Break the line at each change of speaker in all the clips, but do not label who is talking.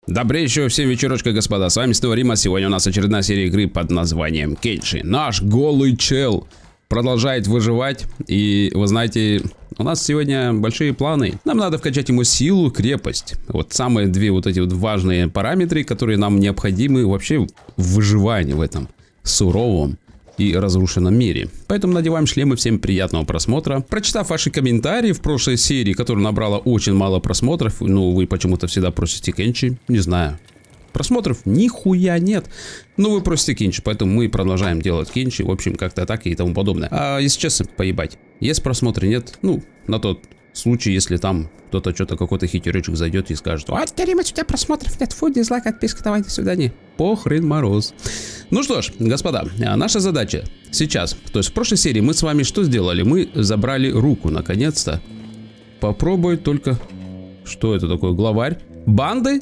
Добрейшего всем вечерочка, господа, с вами снова Рима. Сегодня у нас очередная серия игры под названием Кенши. Наш голый чел продолжает выживать. И вы знаете, у нас сегодня большие планы. Нам надо вкачать ему силу, крепость. Вот самые две вот эти вот важные параметры, которые нам необходимы вообще в выживании в этом суровом и разрушенном мире. Поэтому надеваем шлемы. Всем приятного просмотра. Прочитав ваши комментарии в прошлой серии, которая набрала очень мало просмотров, ну вы почему-то всегда просите Кенши, не знаю. Просмотров нихуя нет. Но вы просите Кенши, поэтому мы продолжаем делать Кенши. В общем, как-то так и тому подобное. А если честно, поебать. Есть просмотры, нет? Ну, на тот случай, если там кто-то что-то, какой-то хитерочек зайдет и скажет: вот, Рима, у тебя просмотров нет, фу, дизлайк, отписка, давай, до свидания. Похрен мороз. Ну что ж, господа, наша задача сейчас, то есть в прошлой серии мы с вами что сделали? Мы забрали руку, наконец-то. Попробуй только... Что это такое, главарь? Банды?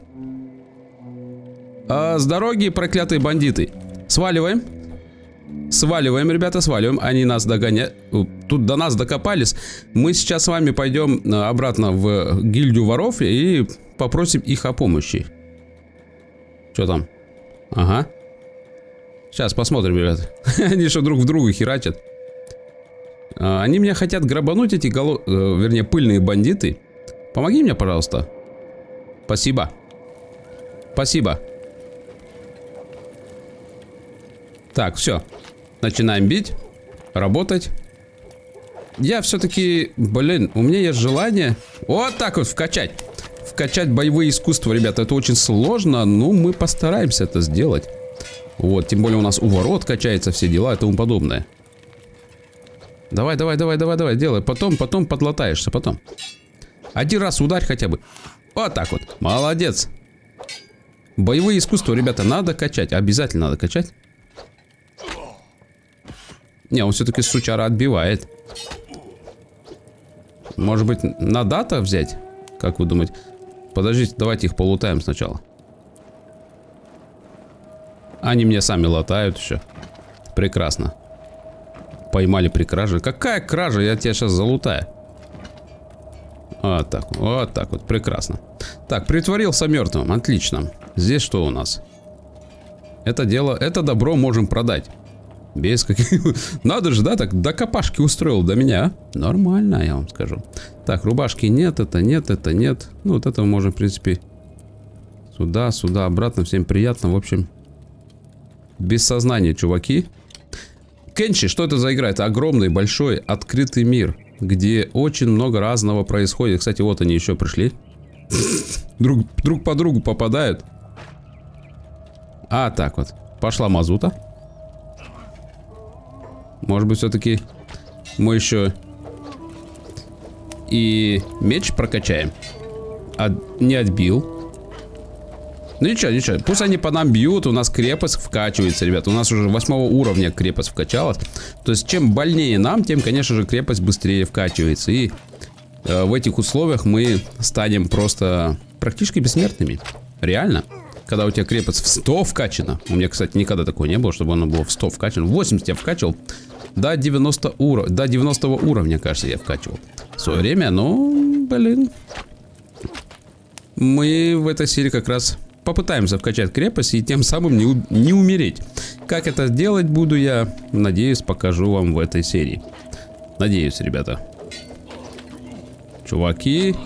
С дороги, проклятые бандиты. Сваливаем. Сваливаем, ребята, сваливаем. Они нас догоняют. Тут до нас докопались. Мы сейчас с вами пойдем обратно в гильдию воров и попросим их о помощи. Что там? Ага. Сейчас посмотрим, ребята. Они что, друг в друга херачат. Они меня хотят грабануть, эти вернее, пыльные бандиты. Помоги мне, пожалуйста. Спасибо. Спасибо. Так, все. Начинаем бить. Работать. Я все-таки, блин, у меня есть желание вот так вот вкачать. Вкачать боевые искусства, ребята. Это очень сложно, но мы постараемся это сделать. Вот, тем более у нас у ворот качается все дела и тому подобное. Давай, давай, давай, давай, давай, делай. Потом подлатаешься, потом. Один раз ударь хотя бы. Вот так вот. Молодец. Боевые искусства, ребята, надо качать. Обязательно надо качать. Не, он все-таки сучара отбивает. Может быть, на дата взять? Как вы думаете? Подождите, давайте их полутаем сначала. Они меня сами латают еще. Прекрасно. Поймали при краже. Какая кража? Я тебя сейчас залутаю. Вот так вот. Прекрасно. Так, притворился мертвым. Отлично. Здесь что у нас? Это дело, это добро можем продать. Без каких... Надо же, да, так до копашки устроил до меня. Нормально, я вам скажу. Так, рубашки нет, это нет, это нет. Ну, вот это мы можем, в принципе, сюда, сюда, обратно. Всем приятно, в общем. Без сознания, чуваки. Кенши, что это за игра? Это огромный, большой, открытый мир, где очень много разного происходит. Кстати, вот они еще пришли. Друг по другу попадают. А, так вот. Пошла мазута. Может быть, все-таки мы еще и меч прокачаем. Не отбил. Ну ничего, ничего. Пусть они по нам бьют. У нас крепость вкачивается, ребят. У нас уже 8-го уровня крепость вкачалась. То есть, чем больнее нам, тем, конечно же, крепость быстрее вкачивается. И в этих условиях мы станем просто практически бессмертными. Реально. Когда у тебя крепость в 100 вкачана. У меня, кстати, никогда такого не было, чтобы она была в 100 вкачана. 80 я вкачивал. До 90 уровня, кажется, я вкачивал в свое время. Но, блин. Мы в этой серии как раз попытаемся вкачать крепость и тем самым не умереть. Как это делать буду я, надеюсь, покажу вам в этой серии. Надеюсь, ребята. Чуваки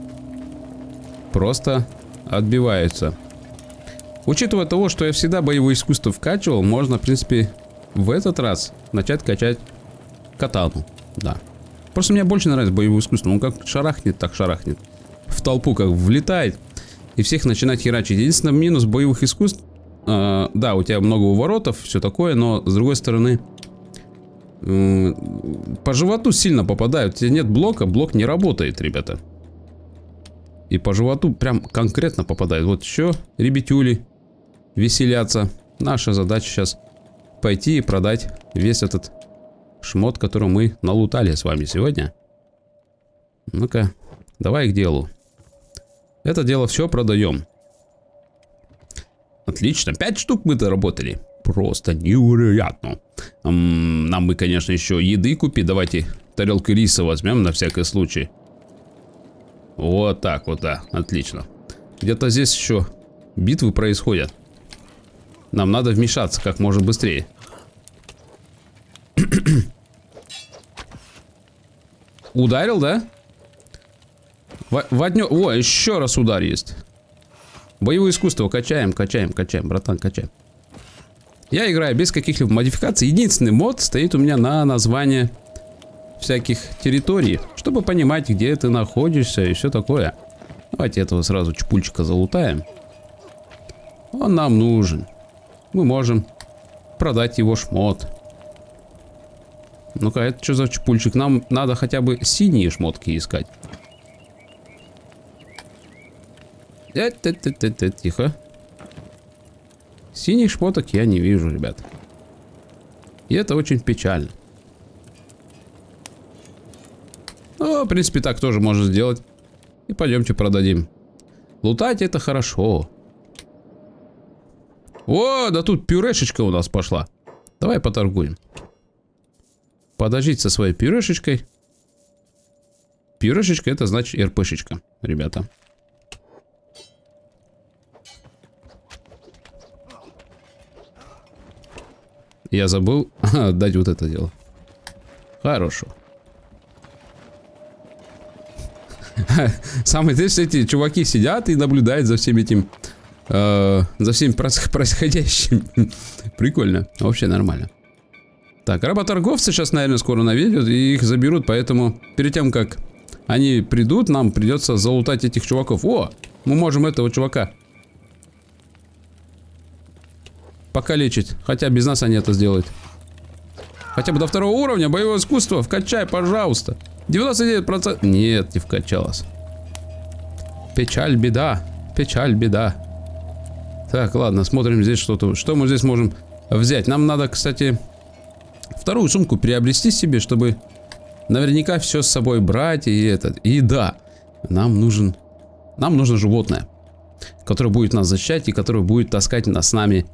просто отбиваются. Учитывая того, что я всегда боевое искусство вкачивал, можно, в принципе, в этот раз начать качать катану. Да. Просто мне больше нравится боевое искусство. Он как шарахнет, так шарахнет. В толпу как влетает и всех начинает херачить. Единственный минус боевых искусств, да, у тебя много уворотов, все такое, но с другой стороны, по животу сильно попадают. У тебя нет блока, блок не работает, ребята. И по животу прям конкретно попадает. Вот еще ребятюли веселятся. Наша задача сейчас пойти и продать весь этот шмот, который мы налутали с вами сегодня. Ну-ка, давай к делу. Это дело все продаем. Отлично. 5 штук мы доработали. Просто невероятно. Нам бы, конечно, еще еды купить. Давайте тарелку риса возьмем на всякий случай. Вот так вот, да. Отлично. Где-то здесь еще битвы происходят. Нам надо вмешаться как можно быстрее. Ударил, да? О, еще раз удар есть. Боевое искусство качаем, братан, качаем. Я играю без каких-либо модификаций. Единственный мод стоит у меня на название всяких территорий, чтобы понимать, где ты находишься и все такое. Давайте этого сразу чпульчика залутаем. Он нам нужен. Мы можем продать его шмот. Ну-ка, это что за чпульчик? Нам надо хотя бы синие шмотки искать. Тихо. Синих шмоток я не вижу, ребят. И это очень печально. Ну, в принципе, так тоже можно сделать. И пойдемте продадим. Лутать это хорошо. О, да тут пюрешечка у нас пошла. Давай поторгуем. Подождите со своей пюрешечкой. Пюрешечка это значит РПшечка, ребята. Я забыл отдать вот это дело. Хорошо. Самое интересное, эти чуваки сидят и наблюдают за всем этим, за всем происходящим. Прикольно, вообще нормально. Так, работорговцы сейчас, наверное, скоро наведут и их заберут, поэтому перед тем, как они придут, нам придется залутать этих чуваков. О, мы можем этого чувака покалечить, хотя без нас они это сделают. Хотя бы до 2-го уровня боевого искусства вкачай, пожалуйста. 99%. Нет, не вкачалось. Печаль, беда. Печаль, беда. Так, ладно, смотрим здесь что-то. Что мы здесь можем взять? Нам надо, кстати, 2-ю сумку приобрести себе, чтобы наверняка все с собой брать. И этот. И да, нам нужно животное, которое будет нас защищать и которое будет таскать с нами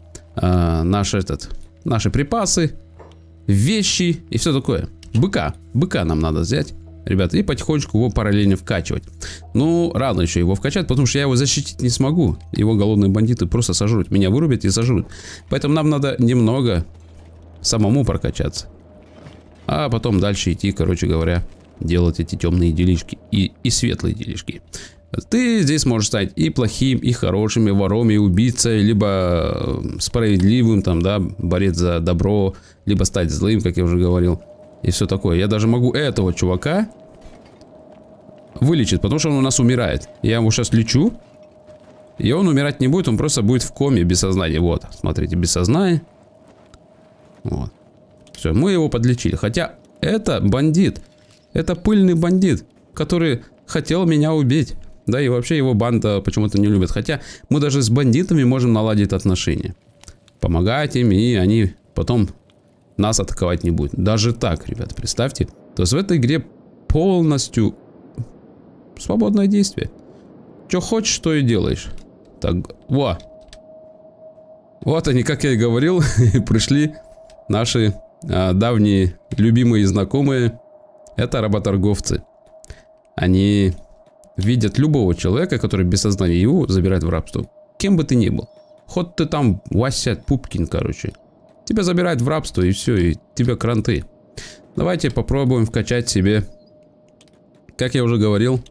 наши припасы, вещи и все такое. Быка нам надо взять, ребята, и потихонечку его параллельно вкачивать. Ну, рано еще его вкачать, потому что я его защитить не смогу. Его голодные бандиты просто сожрут. Меня вырубят и сожрут. Поэтому нам надо немного самому прокачаться. А потом дальше идти, короче говоря, делать эти темные делишки и светлые делишки. Ты здесь можешь стать и плохим, и хорошим, и вором, и убийцей, либо справедливым, там, да, борец за добро, либо стать злым, как я уже говорил. И все такое. Я даже могу этого чувака вылечить, потому что он у нас умирает. Я его сейчас лечу, и он умирать не будет, он просто будет в коме без сознания. Вот, смотрите, без сознания. Вот. Все, мы его подлечили. Хотя это бандит. Это пыльный бандит, который хотел меня убить. Да, и вообще его банда почему-то не любит. Хотя мы даже с бандитами можем наладить отношения. Помогать им, и они потом нас атаковать не будут. Даже так, ребят, представьте. То есть в этой игре полностью свободное действие. Что хочешь, то и делаешь. Так, во. Вот они, как я и говорил, пришли наши давние любимые знакомые. Это работорговцы. Они видят любого человека, который без сознания, его забирают в рабство. Кем бы ты ни был. Хоть ты там Вася Пупкин, короче. Тебя забирают в рабство и все, и тебе кранты. Давайте попробуем вкачать себе, как я уже говорил,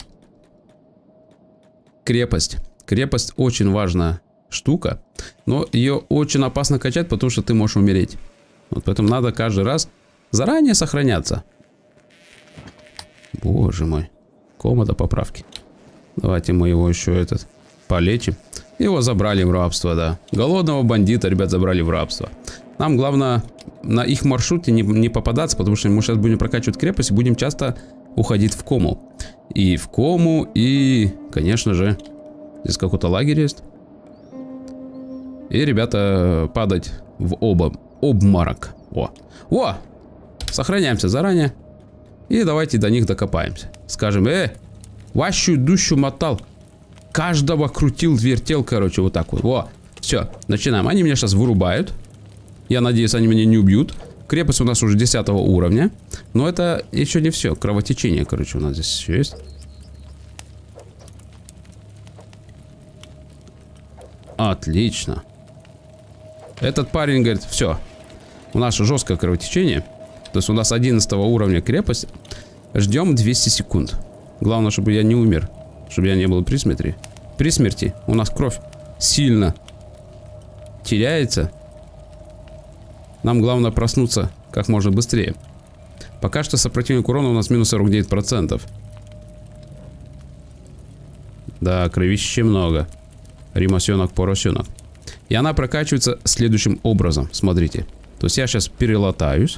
крепость. Крепость очень важная штука, но ее очень опасно качать, потому что ты можешь умереть. Вот поэтому надо каждый раз заранее сохраняться. Боже мой. Комната поправки. Давайте мы его еще полечим. Его забрали в рабство, да. Голодного бандита, ребят, забрали в рабство. Нам главное на их маршруте не попадаться, потому что мы сейчас будем прокачивать крепость и будем часто уходить в кому. И в кому, и, конечно же, здесь какой-то лагерь есть. И, ребята, падать в обморок. О! Сохраняемся заранее. И давайте до них докопаемся. Скажем, вашу душу мотал. Каждого крутил, вертел, короче, вот так вот. Во, все, начинаем. Они меня сейчас вырубают. Я надеюсь, они меня не убьют. Крепость у нас уже 10 уровня. Но это еще не все. Кровотечение, короче, у нас здесь еще есть. Отлично. Этот парень говорит, все, у нас жесткое кровотечение. То есть у нас 11 уровня крепость. Ждем 200 секунд. Главное, чтобы я не умер. Чтобы я не был при смерти. При смерти у нас кровь сильно теряется. Нам главное проснуться как можно быстрее. Пока что сопротивление к урону у нас минус 49%. Да, кровище много. Римасенок, поросенок. И она прокачивается следующим образом. Смотрите. То есть я сейчас перелатаюсь.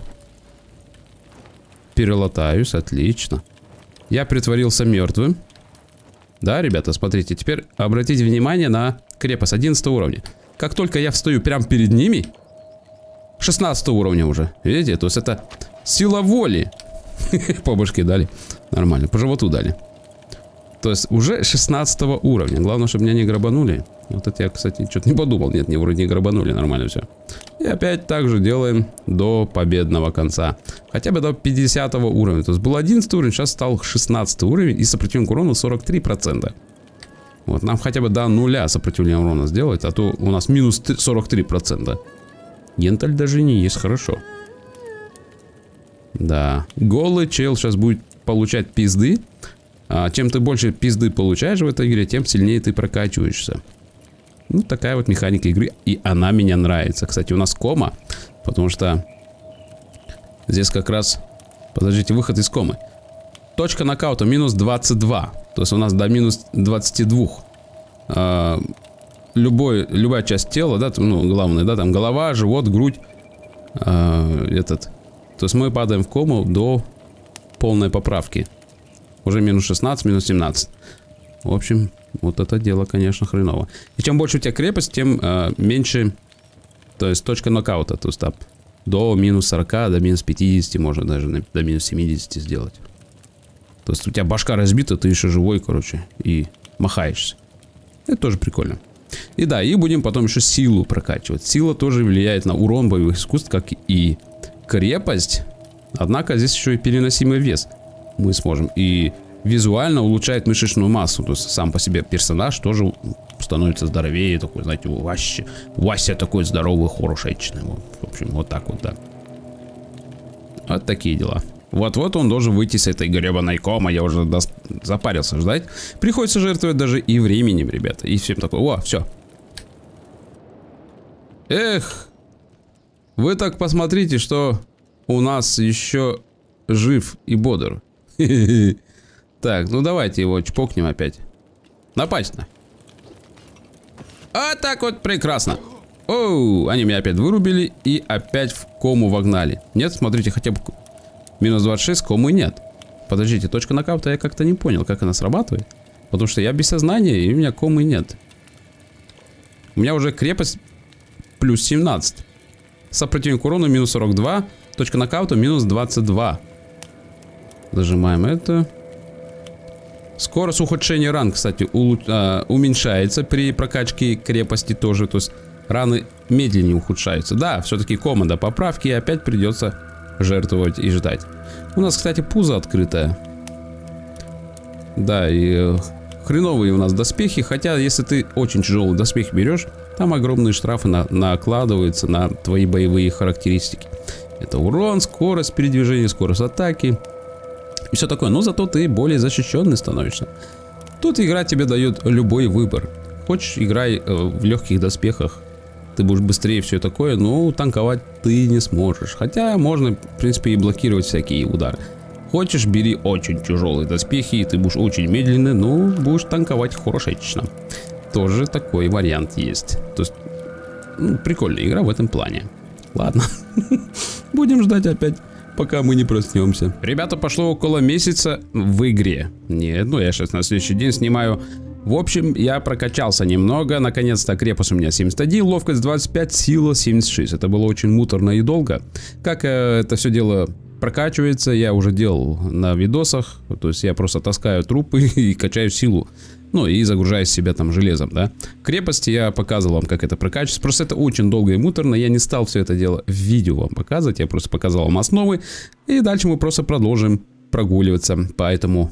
Перелатаюсь, отлично. Я притворился мертвым. Да, ребята, смотрите. Теперь обратите внимание на крепость 11 уровня. Как только я встаю прямо перед ними, 16 уровня уже. Видите? То есть это сила воли. По башке дали. Нормально. По животу дали. То есть уже 16 уровня. Главное, чтобы меня не грабанули. Вот это я, кстати, что-то не подумал. Нет, не вроде не грабанули. Нормально все. И опять так же делаем до победного конца. Хотя бы до 50 уровня. То есть был 11 уровень, сейчас стал 16 уровень. И сопротивление к урону 43%. Вот, нам хотя бы до нуля сопротивления урона сделать. А то у нас минус 43%. Генталь даже не есть, хорошо. Да. Голый чел сейчас будет получать пизды. Чем ты больше пизды получаешь в этой игре, тем сильнее ты прокачиваешься. Ну, такая вот механика игры. И она мне нравится. Кстати, у нас кома. Потому что здесь как раз... Подождите, выход из комы. Точка нокаута минус 22. То есть у нас до минус 22. Любая часть тела, да, ну, главное, да, там голова, живот, грудь. То есть мы падаем в кому до полной поправки. Уже минус 16, минус 17. В общем, вот это дело, конечно, хреново. И чем больше у тебя крепость, тем меньше, то есть точка нокаута. То есть там до минус 40, до минус 50, можно даже до минус 70 сделать. То есть у тебя башка разбита, ты еще живой, короче, и махаешься. Это тоже прикольно. И да, и будем потом еще силу прокачивать. Сила тоже влияет на урон боевых искусств, как и крепость. Однако здесь еще и переносимый вес мы сможем. И визуально улучшает мышечную массу. То есть сам по себе персонаж тоже становится здоровее. Такой, знаете, Вася такой здоровый, хорошечный. Вот, в общем, вот так вот, да. Вот такие дела. Вот-вот он должен выйти с этой гребаной комы. Я уже запарился ждать. Приходится жертвовать даже и временем, ребята. И всем такое. О, все. Эх. Вы так посмотрите, что у нас еще жив и бодр. Так, ну давайте его чпокнем опять. Напасть на. А так вот прекрасно. Оу, они меня опять вырубили и опять в кому вогнали. Нет, смотрите, хотя бы... Минус 26, комы нет. Подождите, точка нокаута я как-то не понял, как она срабатывает. Потому что я без сознания, и у меня комы нет. У меня уже крепость плюс 17. Сопротивление к урону минус 42. Точка нокаута минус 22. Зажимаем это. Скорость ухудшения ран, кстати, уменьшается при прокачке крепости тоже. То есть раны медленнее ухудшаются. Да, все-таки кома до поправки, и опять придется жертвовать и ждать. У нас, кстати, пузо открытое. Да, и хреновые у нас доспехи. Хотя, если ты очень тяжелый доспех берешь, там огромные штрафы накладываются на твои боевые характеристики. Это урон, скорость передвижения, скорость атаки и все такое. Но зато ты более защищенный становишься. Тут игра тебе дает любой выбор. Хочешь, играй в легких доспехах. Ты будешь быстрее, все такое, но танковать ты не сможешь. Хотя можно, в принципе, и блокировать всякие удары. Хочешь, бери очень тяжелые доспехи, и ты будешь очень медленный, но будешь танковать хорошечно. Тоже такой вариант есть. То есть, ну, прикольная игра в этом плане. Ладно, будем ждать опять, пока мы не проснемся. Ребята, пошло около месяца в игре. Нет, ну я сейчас на следующий день снимаю. В общем, я прокачался немного. Наконец-то крепость у меня 71, ловкость 25, сила 76. Это было очень муторно и долго. Как это все дело прокачивается, я уже делал на видосах. То есть я просто таскаю трупы и качаю силу. Ну и загружаю себя там железом, да. Крепости я показывал вам, как это прокачивается. Просто это очень долго и муторно. Я не стал все это дело в видео вам показывать. Я просто показал вам основы. И дальше мы просто продолжим прогуливаться по этому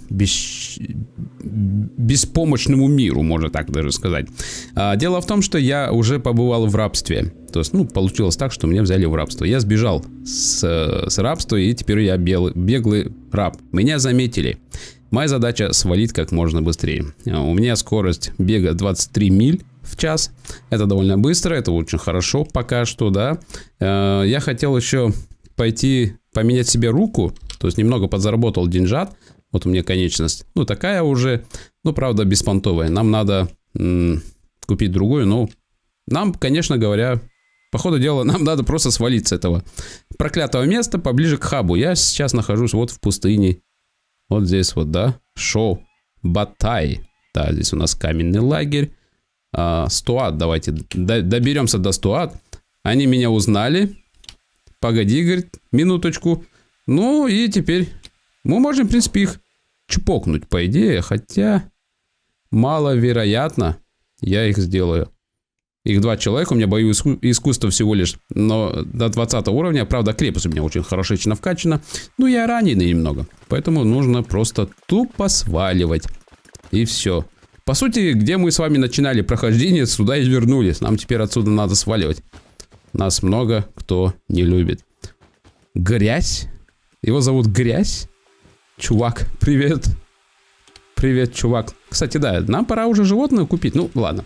беспомощному миру, можно так даже сказать. Дело в том, что я уже побывал в рабстве. То есть, ну, получилось так, что меня взяли в рабство. Я сбежал с рабства, и теперь я беглый раб. Меня заметили. Моя задача свалить как можно быстрее. У меня скорость бега 23 миль в час. Это довольно быстро, это очень хорошо пока что, да. Я хотел еще пойти поменять себе руку. То есть немного подзаработал деньжат. Вот у меня конечность. Ну, такая уже, ну, правда, беспонтовая. Нам надо купить другую. Но нам, конечно говоря, по ходу дела, нам надо просто свалить с этого проклятого места поближе к хабу. Я сейчас нахожусь вот в пустыне. Вот здесь вот, да. Шоу Батай. Да, здесь у нас каменный лагерь. Стуат, давайте доберемся до Стуат. Они меня узнали. Погоди, говорит, минуточку. Ну и теперь мы можем, в принципе, их чпокнуть, по идее. Хотя маловероятно я их сделаю. Их 2 человека, у меня боевое искусство всего лишь, но до 20 уровня. Правда, крепость у меня очень хорошечно вкачана. Ну, я раненый немного. Поэтому нужно просто тупо сваливать. И все. По сути, где мы с вами начинали прохождение, сюда и вернулись. Нам теперь отсюда надо сваливать. Нас много кто не любит. Грязь? Его зовут Грязь? Чувак, привет. Привет, чувак. Кстати, да, нам пора уже животное купить. Ну, ладно.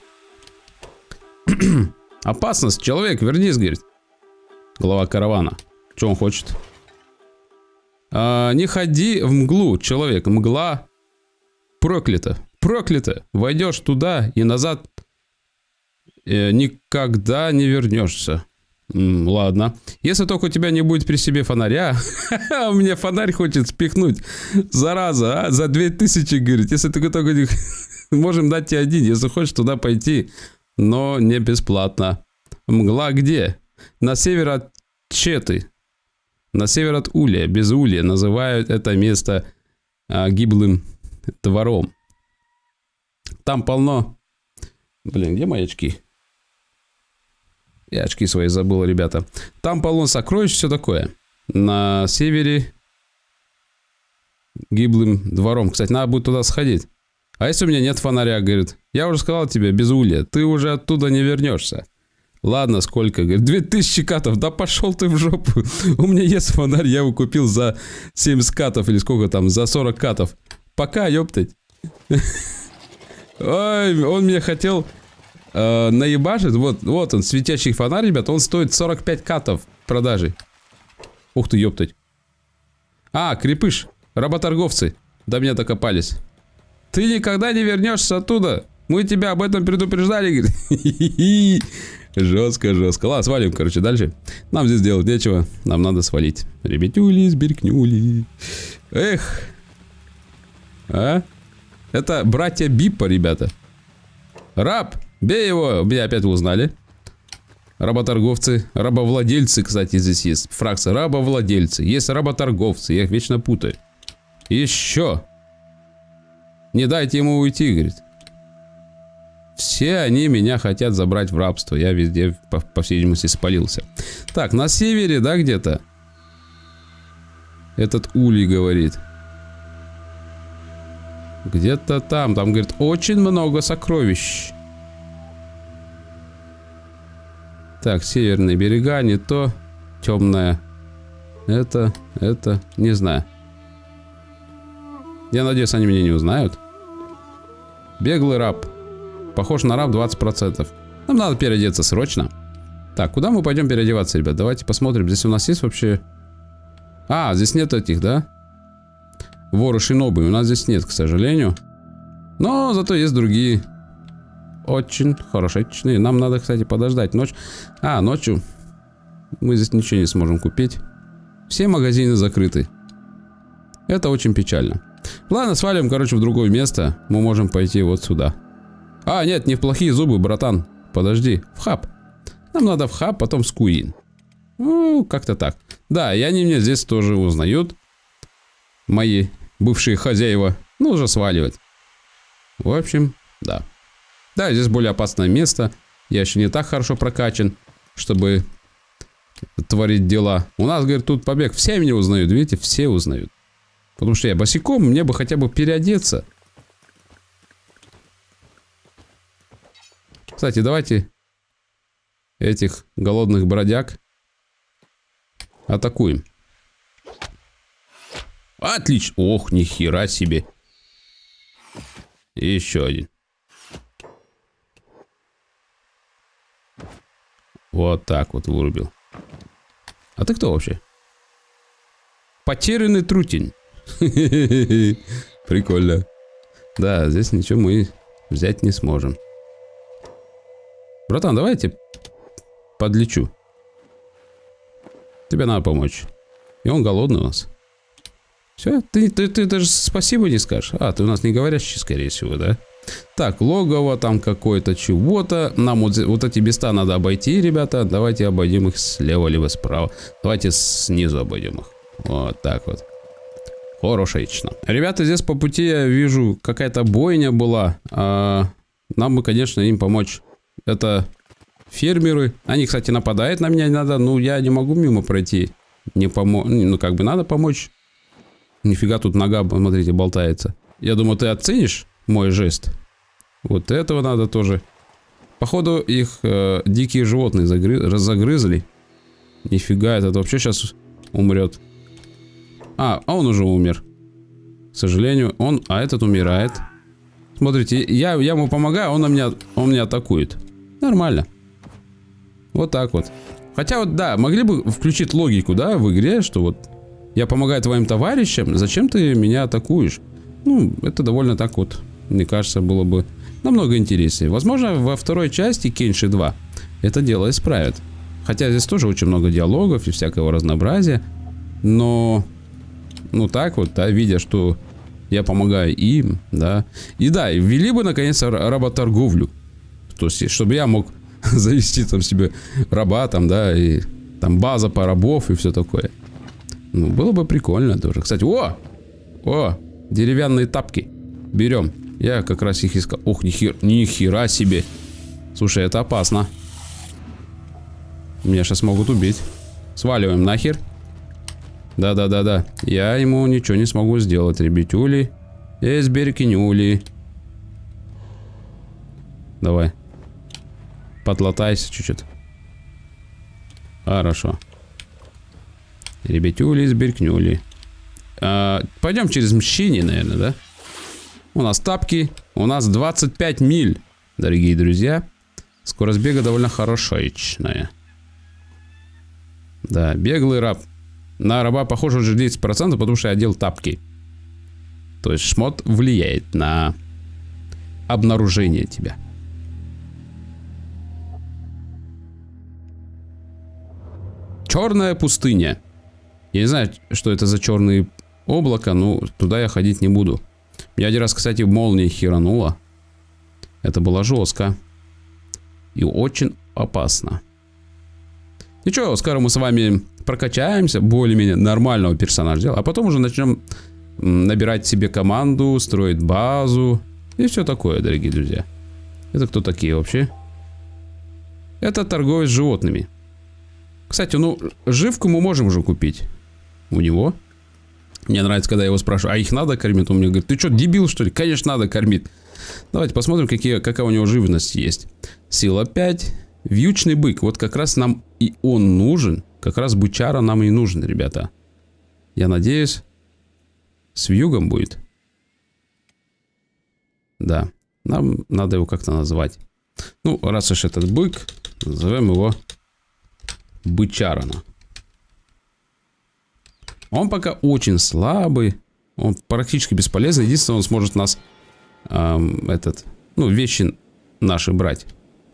Опасность, человек, вернись, говорит. Глава каравана. Что он хочет? Не ходи в мглу, человек. Мгла проклята. Проклято. Войдешь туда и назад никогда не вернешься. Ладно. Если только у тебя не будет при себе фонаря. Мне фонарь хочет спихнуть. Зараза, за 2000, говорит. Если ты только можем дать тебе 1, если хочешь туда пойти. Но не бесплатно. Мгла где? На север от Четы. На север от Улья. Без Улья. Называют это место гиблым двором. Там полно... Блин, где мои очки? Я очки свои забыл, ребята. Там полно сокровищ, все такое. На севере гиблым двором. Кстати, надо будет туда сходить. А если у меня нет фонаря, говорит. Я уже сказал тебе, без улья. Ты уже оттуда не вернешься. Ладно, сколько? Говорит, 2000 катов. Да пошел ты в жопу. У меня есть фонарь, я его купил за 70 катов. Или сколько там, за 40 катов. Пока, ёптать. Ой, он меня хотел наебашить. Вот он, светящий фонарь, ребят. Он стоит 45 катов в продаже. Ух ты, ёптать. Крепыш. Работорговцы. До меня докопались. Ты никогда не вернешься оттуда. Мы тебя об этом предупреждали, говорит. Жестко, жестко. Ладно, свалим, короче, дальше. Нам здесь делать нечего. Нам надо свалить. Ребятюли, сберкнули. Эх. Это братья Биппа, ребята. Раб, бей его. Меня опять узнали. Работорговцы. Рабовладельцы, кстати, здесь есть. Фракция рабовладельцы. Есть работорговцы. Я их вечно путаю. Еще. Не дайте ему уйти, говорит. Все они меня хотят забрать в рабство. Я везде, по всей видимости, спалился. Так, на севере, да, где-то? Этот Улей говорит. Где-то там. Там, говорит, очень много сокровищ. Так, северные берега, не то. Темная. Это, не знаю. Я надеюсь, они меня не узнают. Беглый раб. Похож на раб 20%. Нам надо переодеться срочно. Так, куда мы пойдем переодеваться, ребят? Давайте посмотрим. Здесь у нас есть вообще... здесь нет этих, да? Воры шинобы. У нас здесь нет, к сожалению. Но зато есть другие. Очень хорошечные. Нам надо, кстати, подождать ночь. Ночью мы здесь ничего не сможем купить. Все магазины закрыты. Это очень печально. Ладно, свалим, короче, в другое место. Мы можем пойти вот сюда. Нет, не в плохие зубы, братан. Подожди, в хаб. Нам надо в хаб, потом в Скуин. Как-то так. Да, и они меня здесь тоже узнают. Мои бывшие хозяева. Нужно сваливать. В общем, да. Да, здесь более опасное место. Я еще не так хорошо прокачан, чтобы творить дела. У нас, говорит, тут побег. Все меня узнают, видите, все узнают. Потому что я босиком, мне бы хотя бы переодеться. Кстати, давайте этих голодных бродяг атакуем. Отлично. Ох, нихера себе. И еще один. Вот так вот вырубил. А ты кто вообще? Потерянный трутень. Прикольно. Да, здесь ничего мы взять не сможем. Братан, давайте подлечу. Тебе надо помочь. И он голодный у нас. Все, ты даже спасибо не скажешь. А, ты у нас не говорящий, скорее всего, да? Так, логово там какое-то чего-то. Нам вот эти места надо обойти, ребята. Давайте обойдем их слева либо справа. Давайте снизу обойдем их. Вот так вот. Хорошечно. Ребята, здесь по пути я вижу, какая-то бойня была. Нам бы, конечно, им помочь. Это фермеры. Они, кстати, нападают на меня. Надо, ну, я не могу мимо пройти. Ну, как бы надо помочь. Нифига тут нога, смотрите, болтается. Я думаю, ты оценишь мой жест. Вот этого надо тоже. Походу, их дикие животные загрызли. Нифига, этот вообще сейчас умрет. А он уже умер. К сожалению, а этот умирает. Смотрите, я ему помогаю, он меня атакует. Нормально. Вот так вот. Хотя вот, да, могли бы включить логику, да, в игре, что вот я помогаю твоим товарищам, зачем ты меня атакуешь? Ну, это довольно так вот, мне кажется, было бы намного интереснее. Возможно, во второй части Кенши 2 это дело исправят. Хотя здесь тоже очень много диалогов и всякого разнообразия. Но, ну так вот, да, видя, что я помогаю им, да. И да, ввели бы, наконец-то, работорговлю. То есть, чтобы я мог завести там себе раба, там, да, и там база по рабов и все такое. Ну, было бы прикольно тоже. Кстати, о, деревянные тапки. Берем. Я как раз их искал. Ох, нихера себе. Слушай, это опасно. Меня сейчас могут убить. Сваливаем нахер. Да. Я ему ничего не смогу сделать, ребятюли. Эсберкинюли. Давай. Подлатайся чуть-чуть. Хорошо. Ребятюли, сберкнули. Пойдем через мщение, наверное, да? У нас тапки. У нас 25 миль, дорогие друзья. Скорость бега довольно хорошечная. Да, беглый раб. На раба похоже уже 10%, потому что я одел тапки. То есть шмот влияет на обнаружение тебя. Черная пустыня. Я не знаю, что это за черные облака, но туда я ходить не буду. Меня один раз, кстати, молнией херануло. Это было жестко. И очень опасно. Ничего, скоро мы с вами прокачаемся, более-менее нормального персонажа, а потом уже начнем набирать себе команду, строить базу и все такое, дорогие друзья. Это кто такие вообще? Это торговец животными. Кстати, ну, живку мы можем уже купить у него. Мне нравится, когда я его спрашиваю, а их надо кормить? Он мне говорит, ты что, дебил, что ли? Конечно, надо кормить. Давайте посмотрим, какая у него живность есть. Сила 5. Вьючный бык. Вот как раз нам и он нужен. Как раз бычара нам и нужен, ребята. Я надеюсь, с вьюгом будет. Да. Нам надо его как-то назвать. Ну, раз уж этот бык, назовем его бычарана. Он пока очень слабый. Он практически бесполезный. Единственное, он сможет нас вещи наши брать.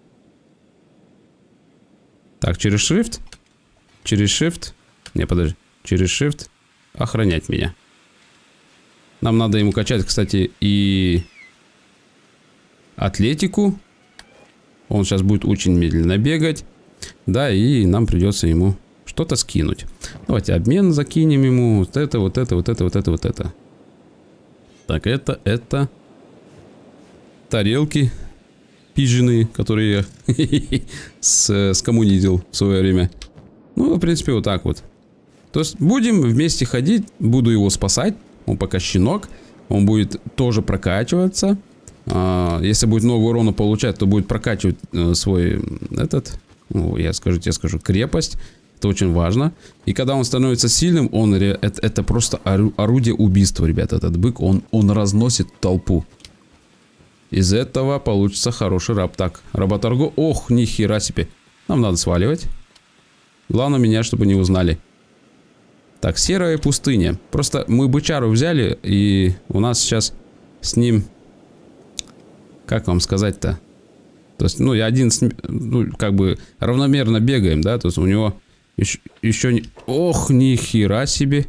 Так, через Shift. Через Shift. Не, подожди. Через Shift охранять меня. Нам надо ему качать, кстати, и атлетику. Он сейчас будет очень медленно бегать. Да, и нам придется ему что-то скинуть. Давайте обмен закинем ему. Вот это, вот это, вот это, вот это, вот это. Так, это тарелки пиженые, которые я скоммунизил в свое время. Ну, в принципе, вот так вот. То есть будем вместе ходить, буду его спасать Он пока щенок. Он будет тоже прокачиваться. Если будет много урона получать, то будет прокачивать свой я скажу, крепость. Это очень важно. И когда он становится сильным, это просто орудие убийства, ребята. Этот бык, он разносит толпу. Из этого получится хороший раб. Так, работоргов. Ох, нихера себе. Нам надо сваливать. Главное меня, чтобы не узнали. Так, серая пустыня. Просто мы бычару взяли, и у нас сейчас с ним... Как вам сказать-то? То есть, ну, как бы равномерно бегаем, да? То есть у него еще не... Ох, нихера себе.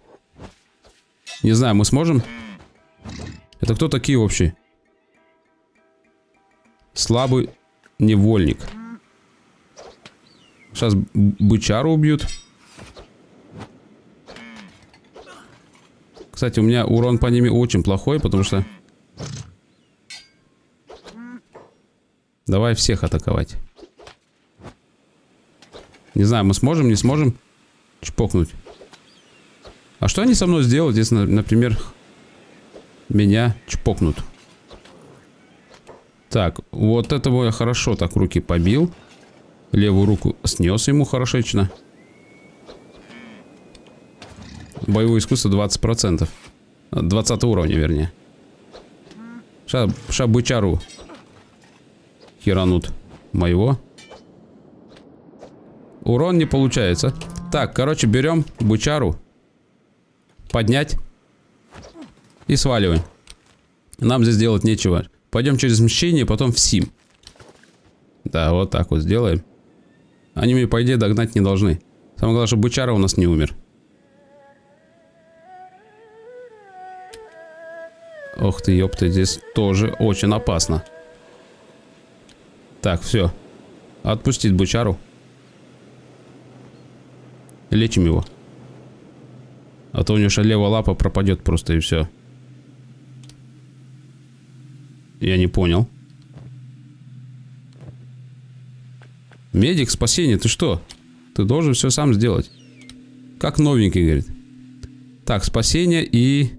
Не знаю, мы сможем? Это кто такие вообще? Слабый невольник. Сейчас бычару убьют. Кстати, у меня урон по ними очень плохой, потому что... Давай всех атаковать. Не знаю, мы сможем, не сможем чпокнуть. А что они со мной сделают, если, например, меня чпокнут? Так, вот этого я хорошо так руки побил. Левую руку снес ему хорошечно. Боевое искусство 20%. 20 уровня, вернее. Сейчас бычару херанут моего. Урон не получается. Так, короче, берем бычару. Поднять. И сваливаем. Нам здесь делать нечего. Пойдем через мщение, потом в Сим. Да, вот так вот сделаем. Они меня, по идее, догнать не должны. Самое главное, чтобы бычара у нас не умер. Ох ты, ёпта, здесь тоже очень опасно. Так, все. Отпустить бычару. Лечим его. А то у него левая лапа пропадет просто, и все. Я не понял. Медик, спасение, ты что? Ты должен все сам сделать. Как новенький, говорит. Так, спасение и...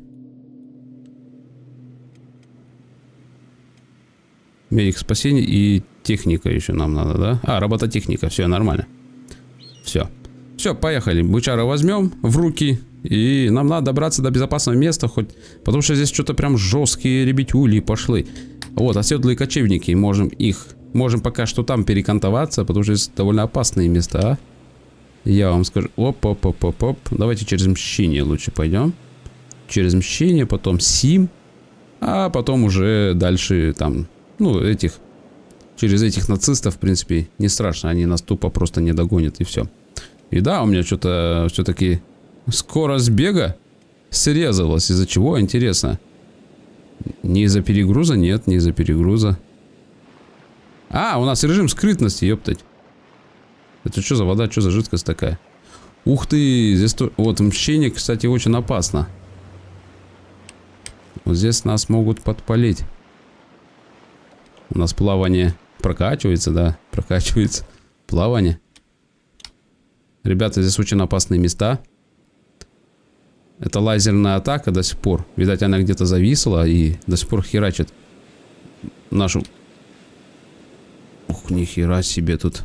Медик, спасение и техника еще нам надо, да? А, робототехника, все нормально. Все. Все, поехали. Бычара возьмем в руки. И нам надо добраться до безопасного места хоть. Потому что здесь что-то прям жесткие ребятюли пошли. Вот, оседлые кочевники. Можем пока что там перекантоваться, потому что здесь довольно опасные места. Я вам скажу. Оп. Давайте через мщение лучше пойдем. Через мщение, потом Сим. А потом уже дальше там, ну, через этих нацистов, в принципе, не страшно. Они нас тупо просто не догонят, и все. И да, у меня что-то все-таки скорость бега срезалась. Из-за чего? Интересно. Не из-за перегруза? Нет, не из-за перегруза. А, у нас режим скрытности, ёптать. Это что за вода, что за жидкость такая? Ух ты, здесь вот мщение, кстати, очень опасно. Вот здесь нас могут подпалить. У нас плавание прокачивается, да, прокачивается. Плавание. Ребята, здесь очень опасные места. Это лазерная атака до сих пор. Видать, она где-то зависла и до сих пор херачит нашу... Ух, нихера себе тут.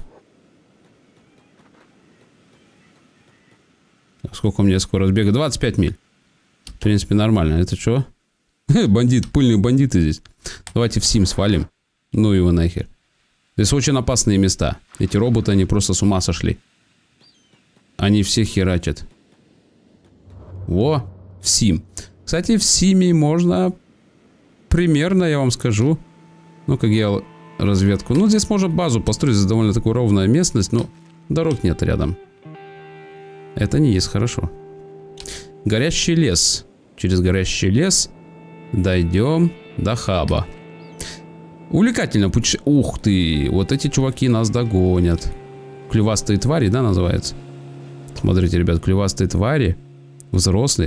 Сколько у меня скорость бега? 25 миль. В принципе, нормально. Это что? Бандит, пыльные бандиты здесь. Давайте в Сим свалим. Ну его нахер. Здесь очень опасные места. Эти роботы, они просто с ума сошли. Они все херачат. Во, в Сим. Кстати, в Симе можно примерно, я вам скажу. Ну, как я разведку. Ну, здесь можно базу построить. Здесь довольно такая ровная местность, но дорог нет рядом. Это не есть хорошо. Горящий лес. Через горящий лес дойдем до хаба. Увлекательно путешествие. Ух ты, вот эти чуваки нас догонят. Клювастые твари, да, называется? Смотрите, ребят, клювастые твари. Взрослые.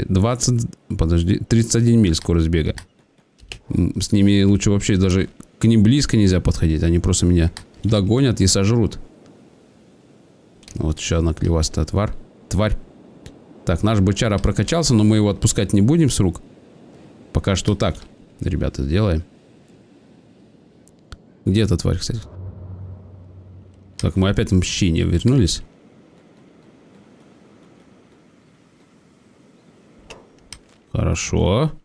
31 миль скорость бега. С ними лучше вообще даже к ним близко нельзя подходить. Они просто меня догонят и сожрут. Вот еще одна клювастая тварь. Так, наш бычара прокачался, но мы его отпускать не будем с рук. Пока что так, ребята, сделаем. Где эта тварь, кстати? Так, мы опять в мщение вернулись. Хорошо.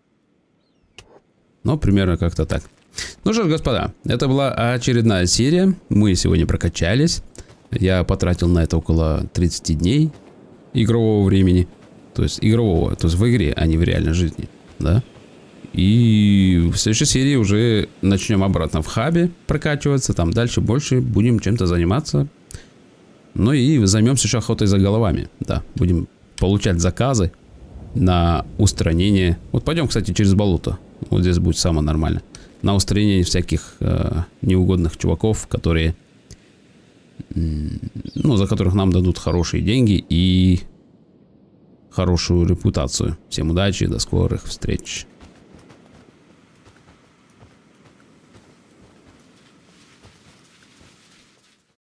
Ну, примерно как-то так. Ну что ж, господа, это была очередная серия. Мы сегодня прокачались. Я потратил на это около 30 дней игрового времени. То есть игрового, то есть в игре, а не в реальной жизни. Да? И в следующей серии уже начнем обратно в хабе прокачиваться. Там дальше больше будем чем-то заниматься. Ну и займемся еще охотой за головами. Да, будем получать заказы на устранение. Вот пойдем, кстати, через болото. Вот здесь будет самое нормально. На устранение всяких неугодных чуваков, которые, ну, за которых нам дадут хорошие деньги и хорошую репутацию. Всем удачи, до скорых встреч.